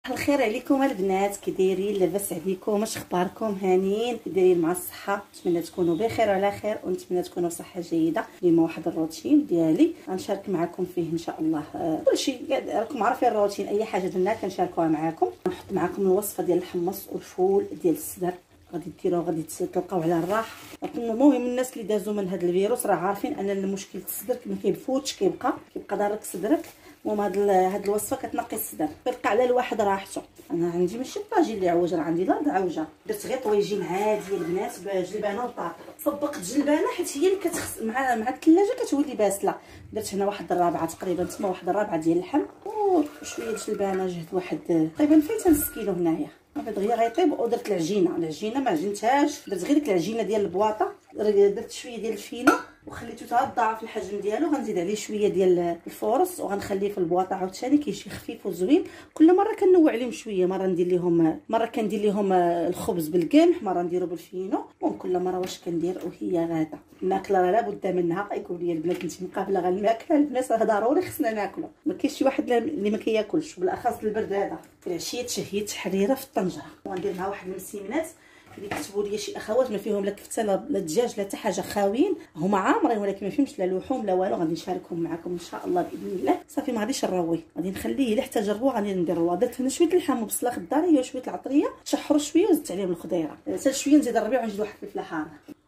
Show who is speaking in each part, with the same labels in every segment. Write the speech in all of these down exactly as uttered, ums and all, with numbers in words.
Speaker 1: الخير عليكم البنات، كي دايرين؟ لاباس عليكم؟ اش اخباركم؟ هانيين؟ كي دايرين مع الصحه؟ نتمنى تكونوا بخير وعلى خير، ونتمنى تكونوا بصحه جيده. اليوم واحد الروتين ديالي غنشارك معكم فيه ان شاء الله. آه كلشي راكم عارفين الروتين، اي حاجه درنا كنشاركوها معكم. نحط معكم الوصفه ديال الحمص والفول ديال الصدر، غادي ديروه غادي تلقاو على الراحه. المهم الناس اللي دازوا من هذا الفيروس راه عارفين ان المشكل الصدر ما كيفوتش، كيبقى كيبقى دارك صدرك. المهم هاد هاد الوصفه كتنقي الصدر، كتلقى على الواحد راحته. انا عندي ماشي طاجين اللي عوج، راه عندي لا عوجه، درت غير طويجين عادي البنات بجلبانه وطاط. صبقت جلبانه حيت هي اللي كتخص مع مع الثلاجه كتولي باسله. درت هنا واحد الرابعه تقريبا، تما واحد الرابعه ديال اللحم وشويه جلبانه، جهد واحد تقريبا فايته نص كيلو هنايا. دغيا غيطيب. ودرت العجينه العجينه ما عجنتهاش، درت غير ديك العجينه ديال البواطه. درت شويه ديال الفينو وخليته حتى ضاعف الحجم ديالو. غنزيد عليه شويه ديال الفورص وغنخليه في البواطه عاوتاني كيجي خفيف وزوين. كل مره كنوع عليهم شويه، مره ندير لهم مره كندير لهم الخبز بالقمح، مره نديرو بالفينو. المهم كل مره واش كندير. وهي غاده الماكله راه لابد منها. يقول لي البنات انت مقابله غير الماكله؟ البنات راه ضروري خصنا ناكلو، ما كاينش شي واحد اللي ما كياكلش، بالاخص البرد هذا. في العشيه تشهيت حريره في الطنجره، وغندير معها واحد المسيمنات اللي كتبوا لي شي اخوات ما فيهم لا كفته لا الدجاج لا حتى حاجه، خاويين هما عامرين ولكن ما فيهمش لا لحوم لا والو. غادي نشاركهم معكم ان شاء الله باذن الله. صافي ما غاديش نروي، غادي نخليه الا احتاج غادي نديروا. درت هنا شويه اللحم وبصله خضاريه وشويه العطريه، تشحروا شويه وزدت عليهم الخضيره حتى شويه، نزيد الربيع ونزيد واحد الفلفله حاره.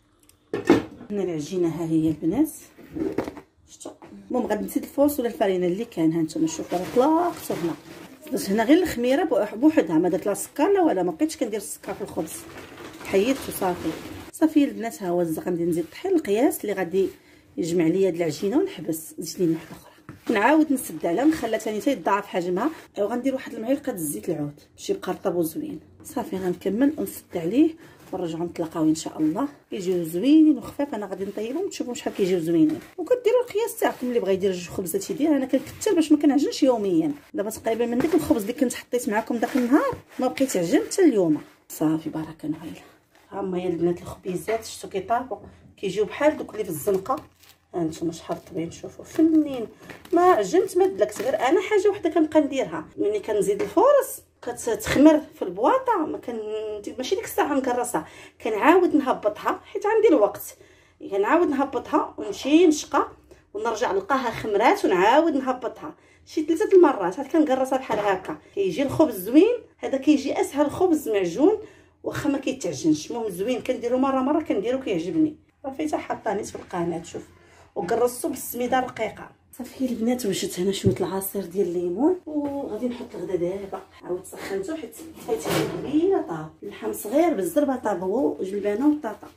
Speaker 1: هنا العجينه ها هي البنات، شفتوا؟ المهم غادي نزيد الفوس ولا الفرينه اللي كان. ها نتوما شوفوا راه طلقت هنا. درت هنا غير الخميره بوحدها، ما درت لا سكر لا ولا، ما بقيتش كندير السكر في الخبز، حيدته صافي. صافي البنات ها هو غادي نزيد الطحين القياس اللي غادي يجمع لي هاد العجينه ونحبس. زيد لي واحده اخرى نعاود نسد عليها نخليها ثاني حتى يضاعف حجمها. وغندير واحد المعلقه د الزيت العود باش يبقى رطب وزوين. صافي غنكمل ونسد عليه ونرجعوا نتلاقاو ان شاء الله. كيجيو زوينين وخفاف. انا غادي نطيبهم تشوفوا شحال كيجيو زوينين. وكديروا القياس تاعكم، اللي بغى يدير جوج خبزات يدير. انا كنكثر باش ما كنعجنش يوميا. دابا تقريبا من داك الخبز اللي كنت حطيت معكم داك النهار ما بقيت عجن حتى اليوم. صافي بركه نهيله. ها هما يا البنات الخبيزات، شفتوا كيطابوا كيجيو بحال دوك اللي في الزنقه. ها انتم شحال طيبين، شوفوا فنين. ما عجنت ما دلكت، غير انا حاجه وحده كنبقى نديرها ملي كنزيد الفورص كتخمر في البواطه. ما كان ماشي ديك الساعه نكرسها، كنعاود نهبطها حيت عندي الوقت. كنعاود نهبطها ونمشي نشقى ونرجع نلقاها خمرات ونعاود نهبطها شي ثلاثه المرات. عاد كنكرسها بحال هكا كيجي الخبز زوين. هذا كيجي اسهل خبز معجون واخا ما كيتعجنش. المهم زوين، كنديرو مره مره كنديرو كيعجبني. صافي حتى حطاني في القناه شوف، وكرستو بالسميده رقيقه. صافي البنات وجدت هنا شويه العصير ديال الليمون وغادي نحط الغدا دابا. عاود سخنته حيت فايته كبيره طاب. اللحم صغير بالزربه طاب هو وجلبانه وطاطا.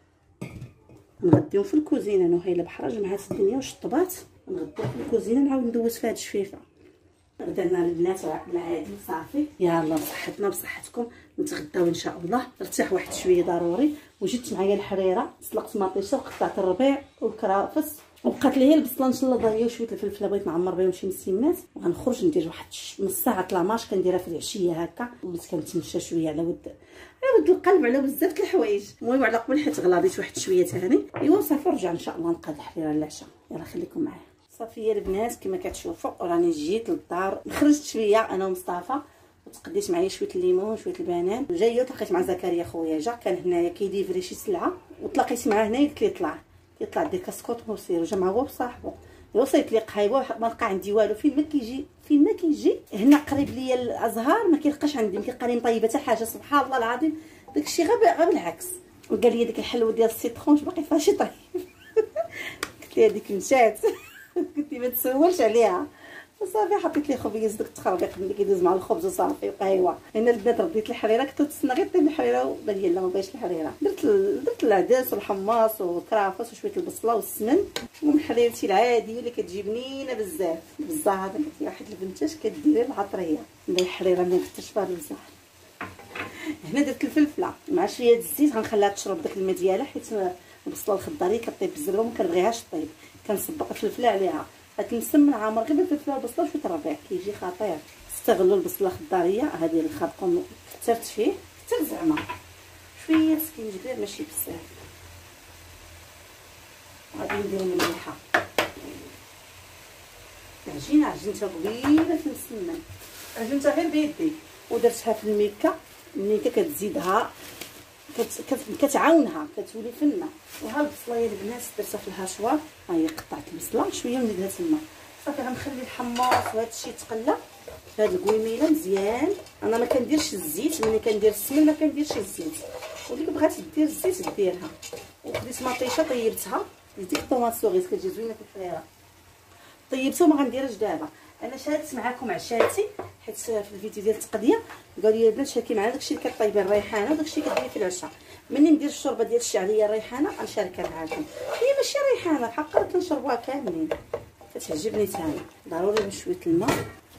Speaker 1: نغديهم في الكوزينه. انا هايله بحرا جمعات الدنيا وشطبات. نغديهم في الكوزينه نعاود ندوز فيها هاد الشفيفه. غدانا البنات بالعادي صافي. يلا بصحتنا بصحتكم نتغداو ان شاء الله. ارتاح واحد شويه ضروري. وجدت معايا الحريره، سلقت مطيشه وقطعت الربيع والكرافس، وبقات لي هي البصله ان شاء الله ضايعه وشويه الفلفله بغيت نعمر بهم شي مسيمات. وغنخرج ندير واحد نص ساعه لاماش كنديرها في العشيه هكا. وليت كنتمشى شويه على ود على ود القلب على بزاف د الحوايج. المهم على قبل حيت غلاضيت واحد شويه ثاني. ايوا صافي نرجع ان شاء الله نقاد الحريره للعشاء. يلا خليكم معايا. صافي يا البنات كما كتشوفوا راني جيت للدار. خرجت شويه انا ومصطفى وتقديت معايا شويه الليمون شويه البنان. جايه تلقيت مع زكريا خويا جا كان هنايا كيديفري شي سلعه وتلاقيت معاه هنايا. قلت ليه طلع يطلع ديك كاسكوط وسير. جا مع هو وصاحبو. وصلت لي قهيوه ما لقى عندي والو. فين ما كيجي فين ما كيجي هنا قريب ليا الازهار ما كيلقاش عندي، ما كيلقى لي مطيبه حتى حاجه. سبحان الله العظيم داكشي غير غير بالعكس. وقال لي ديك الحلوه ديال السيترون باقي فيها شي طيب. قلت لي هذيك مشات. قلت لي ما تسولش عليها. وصافي حطيت لي خبيز داك التخربيق اللي كيدوز مع الخبز وصافي وقهيوه. هنا البنات رديت الحريره، كنت تسنى غير طيب الحريره وبان لي لا ما بغيتش الحريره. درت درت العدس والحماص والكرافس وشويه البصله والسمن. المهم حريرتي العاديه اللي كتجي بنينه بزاف. بالزهر قلت لي واحد البنتاش كديري العطريه ندير الحريره ما درتش فيها بالزهر. هنا درت الفلفله مع شويه الزيت غنخليها تشرب داك الماء ديالها حيت البصله الخضاريه كطيب بالزربه وما كنبغيهاش طيب. كنصبق الفلفله عليها. هاد المسمن عامر غير بالفلفله والبصله وشويه الربيع كيجي خطير. استغلوا البصله الخضاريه هذه اللي خاطكم كثرت فيه كثر زعما شويه سكينجبير ماشي بزاف. غادي ندير المليحه. العجينه عجنتها طويله في المسمن عجنتها غير بيدي ودرتها في الميكه. الميكه كتزيدها كت... كتعاونها كتولي فنه. وها البصله يا البنات درتها في الهاشوار. ها هي قطعت البصله شويه ونزيدها تما صافي. غنخلي الحماص وهذا الشيء يتقلى في هذه القويميله مزيان. انا ما كنديرش الزيت، ملي كندير السمن ما كنديرش الزيت، واللي بغات دير الزيت ديرها. وخديت مطيشه طيبتها، ديك الطوماط سوغيس كتجي زوينه في الفريره، طيبتها وما غنديرهاش دابا. انا شاركت معكم عشاتي حيت في الفيديو ديال التقديه قالوا لي البنات شاركي معنا داكشي اللي كطيبي الريحانه وداكشي اللي كديري في العشاء. مني ندير الشوربه ديال الشعريه الريحانه غنشاركها معكم. هي ماشي ريحانه بحق كنشربوها كاملين، كتعجبني تاني. ضروري بشويه الماء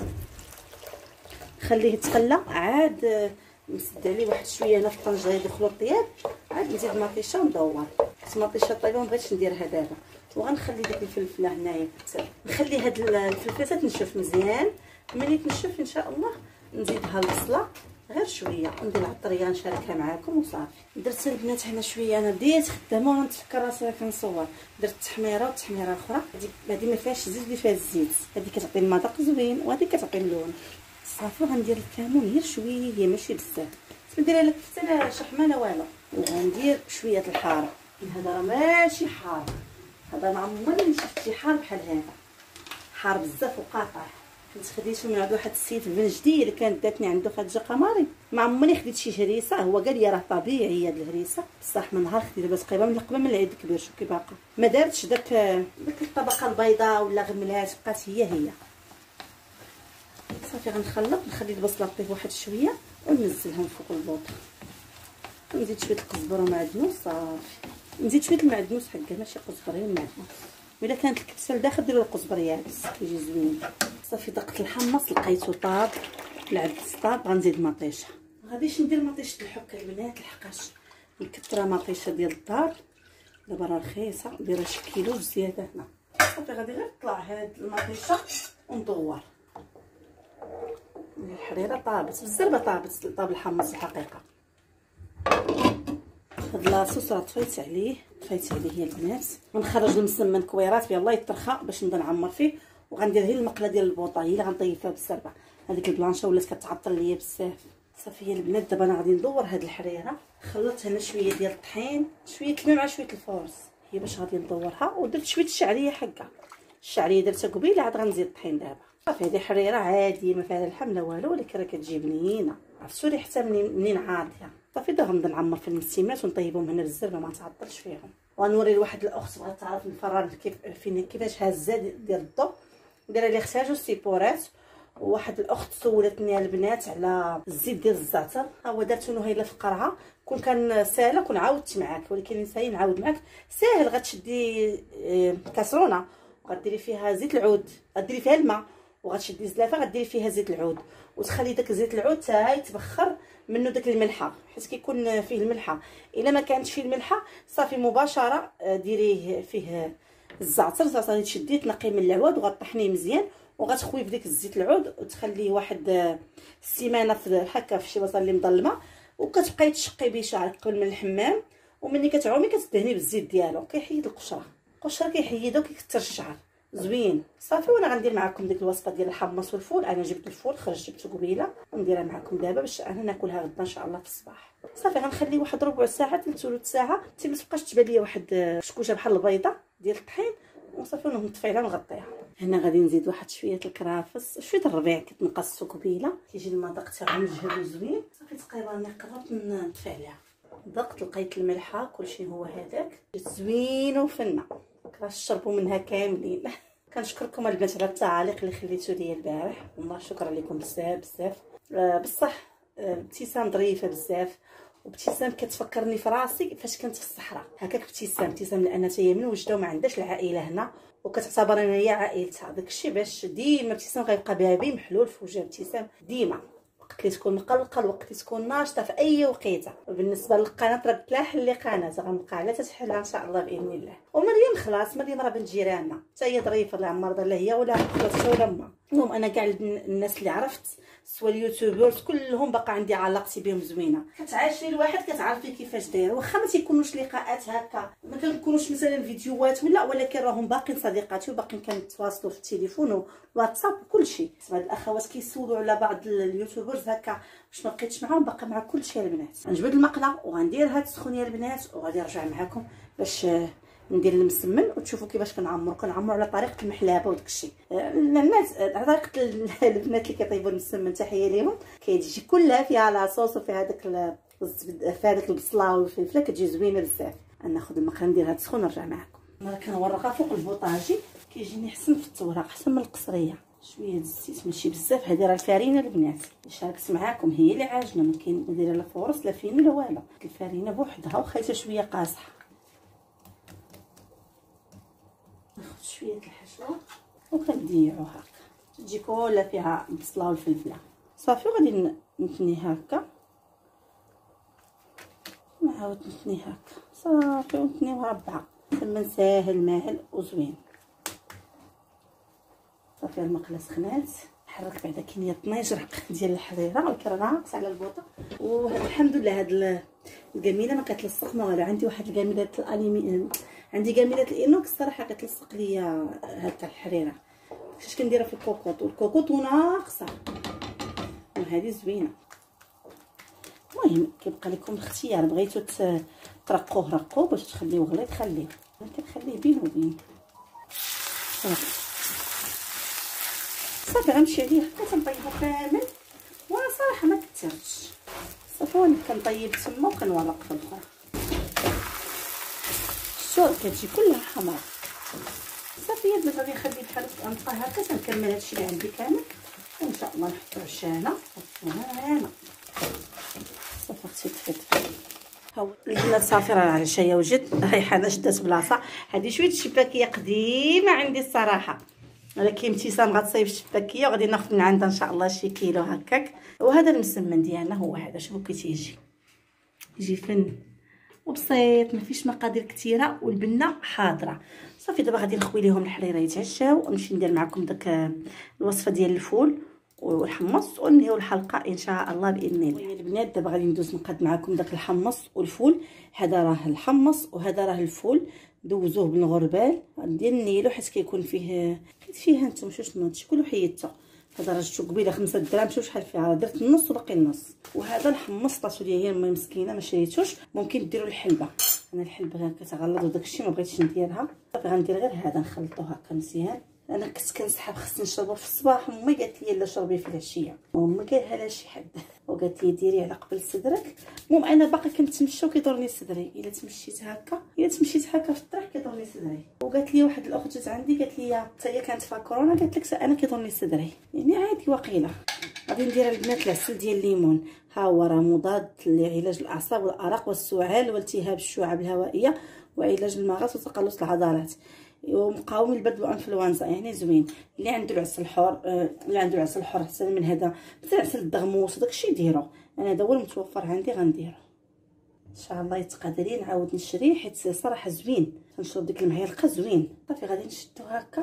Speaker 1: خليه يتقلى. عاد نسد عليه واحد شويه هنا في الطنجره يدخلوا الطياب، عاد نزيد مطيشه وندور. المطيشه طيبه مبغيتش نديرها دابا. وغنخلي ديك الفلفله هنايا نخلي هاد الفلفله تنشف مزيان. ملي تنشف ان شاء الله نزيدها البصله غير شويه وندير العطريه نشاركها معكم وصافي. درت البنات هنا شويه، انا بديت خدامه وانا نتفكر راسي كنصور. درت تحميره وتحميره اخرى. هذه ما فيهاش الزيت اللي فيها الزيت، هذه كتعطي المذاق زوين وهذه كتعطي اللون صافي. غندير الكمون غير شويه ماشي بزاف، ما نديرها لا كفته لا شحمه لا والو. وغندير شويه الحاره. هذا راه ماشي حار، هذا ما عمرني شفت شي حار بحال هذا، حار بزاف وقاطع. كنت خديته من عند واحد السيد في بن جديد اللي كانت داتني عنده خديجه قمري. ما عمرني خديت شي هريسه، هو قال لي راه طبيعي هاد الهريسه، بصح من نهار خديت دابا تقريبا من قبل من العيد الكبير شوفي باقا ما دارتش داك داك الطبقه البيضاء ولا غملات، بقات هي هي صافي. غنخلط نخلي البصله طيب واحد شويه وننزلهم فوق البوطه. نزيد شويه القزبره ومعدنوس صافي. نزيد شويه المعدنوس حكا ماشي قزبر غير المعدنوس. وإلا كانت الكبسه لداخل ديروا القزبر يابس كيجي زوين صافي. دقت الحمص لقيتو طاب، العدس طاب. غنزيد مطيشه. غاديش ندير مطيشه الحك البنات لحقاش مكثره مطيشه ديال الدار دابا راه رخيصه، نديرها شي كيلو زياده هنا صافي. غادي غير نطلع هاد المطيشه وندور. الحريره طابت بالزربه، طابت طاب الحمص الحقيقه. هاد لاصوص راه طفيت عليه طفيت عليه يا البنات. غنخرج المسمن كويرات بيان الله يترخى باش نبدا نعمر فيه. وغندير غير المقله ديال البوطه هي اللي غنطيب فيها بالزربه. هذيك البلانشه ولات كتعطل ليا بزاف صافي يا البنات. دابا انا غادي ندور هاد الحريره. خلطت هنا شويه ديال الطحين، شويه الماء مع شويه الفورس، هي باش غادي ندورها. ودرت شويه الشعريه حكا، الشعريه درتها قبيله عاد غنزيد الطحين دابا صافي. هذه حريره عاديه ما فيها لا لحم لا والو، ولكن راه كتجي بنينه عرفتوا ريحتها منين منين عاطيه صافي. دابا غنبدا نعمر في المسيمات ونطيبهم هنا بالزربه ما نتعطلش فيهم. وغنوري لواحد الاخت بغات تعرف الفران كيف فين كيفاش هازه ديال الضو، دايره لي اختها جوج سيبورات. وواحد الاخت سولتني البنات على الزيت ديال الزعتر، ها هو درتو نهيله في القرعه. كون كان ساهله كون عاودت معاك، ولكن نساي نعاود معاك. ساهل غتشدي كاسرونه وغديري فيها زيت العود، غديري فيها الماء وغتشدي زلافه غديري فيها زيت العود وتخلي داك زيت العود حتى يتبخر منه داك الملحه، حيت كيكون فيه الملحه. الا ما كانتش فيه الملحه صافي مباشره ديريه فيه الزعتر. الزعتر تشديه تنقيه من العواد وغطحنيه مزيان وغتخوي في ديك الزيت العود وتخليه واحد السيمانه في هكا في شي بلاصه اللي مظلمه. وكتبقاي تشقي به شعرك قبل من الحمام، ومني كتعومي كتدهني بالزيت ديالو. كيحيد القشره، القشره كيحيدها وكيكثر الشعر زوين صافي. وانا غندير معكم ديك الوصفه ديال الحمص والفول. انا جبت الفول خرج جبته قبيله ونديرها معكم دابا باش انا ناكلها غدا ان شاء الله في الصباح صافي. غنخلي واحد ربع ساعه حتى ثلث ساعه حتى ما تبقاش تبان ليا واحد شكوشه بحال البيضه ديال الطحين وصافي. ونطفي عليها ونغطيها. هنا غادي نزيد واحد شويه الكرافس، شويه الربيع كنت نقصته قبيله كيجي المذاق تاعو مجهد وزوين صافي. تقريبا راني قربت نطفي عليها. ضقت لقيت الملحه كلشي هو هذاك زوينه وفنه. راح تشربوا منها كاملين. كنشكركم البنات على التعاليق اللي خليتو ليا البارح، والله شكرا لكم بزاف بزاف. أه بصح أه ابتسام ظريفه بزاف، وابتسام كتفكرني في راسي فاش كنت في الصحراء. هكاك ابتسام ابتسام لان هي من وجده وما عندهاش العائله هنا وكتعتبرني هي عائلتها. داكشي باش ديما ابتسام غيبقى بابي محلول في وجه ابتسام ديما، وقت اللي تكون مقلقه الوقت اللي تكون ناشطه في اي وقيته. وبالنسبه للقناه راه لا حل قناه غنبقى على تتحلها ان شاء الله باذن الله. ومريم خلاص مريم راه بنت جيراننا حتى هي ظريفه الله يعمر دار لا هي ولا خلاصها ولا ما المهم انا كاع الناس اللي عرفت سوا اليوتيوبرز كلهم باقا عندي علاقتي بهم زوينه. كتعاشري الواحد كتعرفي كيفاش داير، واخا ما تيكونوش لقاءات هكا، ما كنكونوش مثلا فيديوهات ولا، ولكن راهم باقيين صديقاتي وباقيين كنتواصلوا في التليفون وواتساب وكلشي. بعض الاخوات كيسولوا على بعض اليوتيوبرز هكا واش ما بقيتش معاهم، باقا مع كلشي البنات. غنجبد المقله وغندير هاد السخونيه البنات وغادي نرجع معكم باش ندير المسمن وتشوفوا كيفاش كنعمر كنعمر على طريقه المحلابه وداكشي. الناس على طريقه البنات اللي كيطيبوا المسمن تحيه ليهم، كتجي كلها فيها لاصوص وفيها داك فيها داك البصله والفلفله، كتجي زوينه بزاف. ناخذ المقله نديرها تسخن ونرجع معكم. انا كنورقها فوق البوطاجي كيجيني حسن في التوراق، احسن من القصريه. شويه الزيت ماشي بزاف، هذه راه الفرينه البنات اللي شاركت معاكم هي اللي عاجنه، ما كاين ما دايره لا فورص لا فين لا والو. الفرينه بوحدها وخايته شويه قاصحه. ناخذ شويه الحشوه وكنديرو هكا، تجي كلها فيها البصله والفلفله صافي. وغادي نتني هكا نعاود نتني هكا صافي ونتنيوها ربعه. مسمن ساهل ماهل وزوين صافي. المقله سخنات، نحرك بعدا كاين طنيجرق ديال الحريره ولكن ناقص على البوطه. والحمد لله هاد القميله ما كتلصق ما والو. عندي واحد القميلات الاليمي، عندي قميلات الانوكس الصراحه كتلصق ليا هكا الحريره، فاش كنديرها في الكوكوط والكوكوط وناقصه، وهذه زوينه. المهم كيبقى لكم الاختيار، بغيتو ترقوه رقوه، باش تخليوه غليظ خليه. انا كنخليه بين وبين صافي. صافي غنمشي عليه حتى كنطيبو كامل، وانا صراحه ما كثرتش صافي. وانا كنطيب تما وكنورق في الاخر. الشور كتجي كلها حمراء صافي. البنات غادي نخلي بحال غنبقى هكا تنكمل هادشي اللي عندي كامل، وان شاء الله نحطو عشانه هنا صافي. اختي تفيت هاو البنات صافي. راه العشايه وجد، الريحانه شدات بلاصه. هذه شويه الشباكيه قديمه عندي الصراحه، ولكن ابتسام غتصايب الشباكيه وغادي ناخذ من عندها ان شاء الله شي كيلو هكاك. وهذا المسمن ديالنا هو هذا، شوفوا كي تيجي، يجي فن وبسيط، ما فيش مقادير كثيره والبنه حاضره صافي. دابا غادي نخوي ليهم الحريره يتعشاو ونمشي ندير معكم داك الوصفه ديال الفول والحمص وننهيو الحلقه ان شاء الله باذن الله. البنات دابا غادي ندوز نقاد معكم داك الحمص والفول. هذا راه الحمص وهذا راه الفول، دوزوه بالغربال ندير نيلو حيت كيكون فيه حيت فيه نتوما شنو هادشي كله حيدته. هذا راه جبتو قبيله خمسة دراهم، شوف شحال فيها، درت النص وباقي النص. وهذا الحمص طاسو ليا هي المهم مسكينه ما شريتوش، ممكن ديروا الحلبه. انا الحلبه كتغلظ وداكشي ما بغيتش نديرها صافي. غندير غير هذا نخلطو هكا مزيان. انا كنت كنسحب خصني نشربو في الصباح، امي قالت لي لا شربيه في العشيه، امي قالها لا شي حد وقالت لي ديري على قبل صدرك. المهم انا باقا كنتمشى وكيضرني صدري، الا تمشيت هكا الا تمشيت هكا في الطريق كيضرني صدري. وقالت لي واحد الاخت جات عندي قالت لي حتى هي كانت في كورونا، قالت لك انا كيضرني صدري، يعني عادي وقيله. غادي ندير البنات العسل ديال الليمون، ها هو راه مضاد لعلاج الاعصاب والارق والسعال والتهاب الشعب الهوائيه وعلاج المغص وتقلص العضلات ومقاوم للبرد والانفلونزا، يعني زوين. اللي عنده العسل الحر آه اللي عنده العسل الحر احسن من هذا، مثل عسل الدغموس وداكشي ديرو. انا هذا هو المتوفر عندي غنديرو ان شاء الله. يتقادري نعاود نشري حيت صراحه زوين، كنشرب ديك المعلقه زوين صافي. غادي نشدو هكا.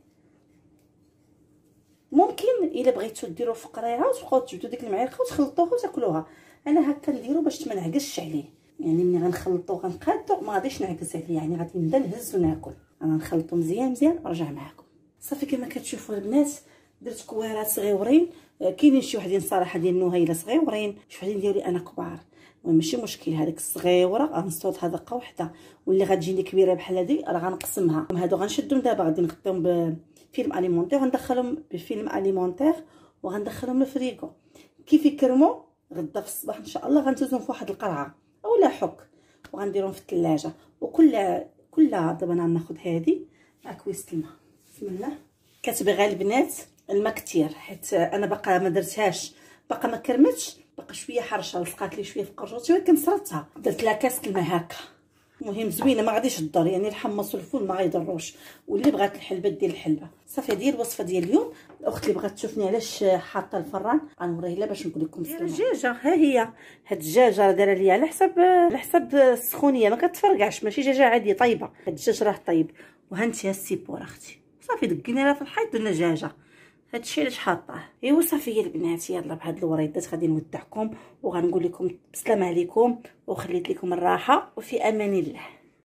Speaker 1: ممكن الا بغيتو ديروا في قريعه وتبقاو تجبدوا ديك المعلقه وتخلطوها وتاكلوها. انا هكا نديرو باش ما نعكسش عليه، يعني ملي غنخلطو غنقادو ما غاديش نعكس عليه، يعني غادي نبدا نهز وناكل. انا نخلطو مزيان مزيان ونرجع معكم صافي. كما كتشوفوا البنات درت كويرات صغيورين، كاينين شي وحدين صراحه ديال النهيله صغيورين، شي وحدين ديالي انا كبار. المهم ماشي مشكل، هذيك الصغيوره غنصوتها دقه وحده، واللي غتجيني كبيره بحال هذه راه غنقسمها. هادو غنشدهم دابا غادي نغطيهم بفيلم اليمونتير وندخلهم بفيلم اليمونتير وغندخلهم للفريكو. كيف يكرموا غدا في الصباح ان شاء الله غنتوزهم في واحد القرعه اولا حك وغنديرهم في الثلاجه. وكل كل دابا ناخذ هذه مع كويسه الماء. بسم الله. كتبغي البنات الماء كثير حيت انا باقا ما درتهاش، باقا ما كرمتش، باقا شويه حرشه لصقات لي شويه في قرجوتي، ولكن صرتها درت لها كاس الماء هكا. المهم زوينه ما غاديش تضر، يعني الحمص والفول ما غيضروش. واللي بغات الحلبه دير الحلبه صافي. هذه الوصفه ديال اليوم. الاخت اللي بغات تشوفني علاش حاطه الفران غنوريها لها باش نقول لكم السلام. الدجاجه ها هي، هاد الدجاجه راه دايره ليا على حساب على حساب السخونيه، ما كتفرقعش، ماشي دجاجه عاديه طيبه. هاد الدجاج راه طيب. وها انت السيبور اختي صافي دقينا لها في الحيط درنا دجاجه هادشي علاش حاطاه. ايوا صافي البنات، يلا بهاد الوريضات غادي نودعكم وغنقول لكم بسلام عليكم وخليت لكم الراحه وفي امان الله.